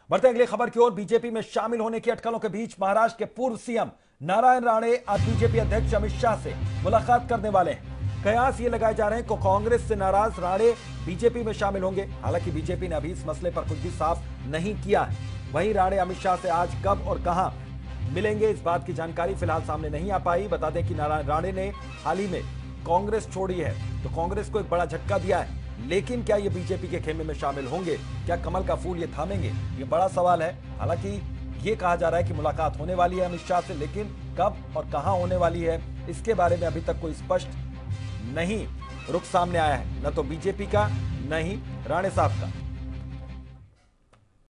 बढ़ते अगली खबर की ओर। बीजेपी में शामिल होने की अटकलों के बीच महाराष्ट्र के पूर्व सीएम नारायण राणे आज बीजेपी अध्यक्ष अमित शाह से मुलाकात करने वाले हैं। कयास ये लगाए जा रहे हैं कि कांग्रेस से नाराज राणे बीजेपी में शामिल होंगे। हालांकि बीजेपी ने अभी इस मसले पर कुछ भी साफ नहीं किया है। वहीं राणे अमित शाह से आज कब और कहां मिलेंगे, इस बात की जानकारी फिलहाल सामने नहीं आ पाई। बता दें कि नारायण राणे ने हाल ही में कांग्रेस छोड़ी है, तो कांग्रेस को एक बड़ा झटका दिया है। लेकिन क्या ये बीजेपी के खेमे में शामिल होंगे? क्या कमल का फूल ये थामेंगे? ये बड़ा सवाल है। हालांकि ये कहा जा रहा है कि मुलाकात होने वाली है अमित शाह से, लेकिन कब और कहां होने वाली है इसके बारे में अभी तक कोई स्पष्ट नहीं रुख सामने आया है, न तो बीजेपी का न ही राणे साहब का।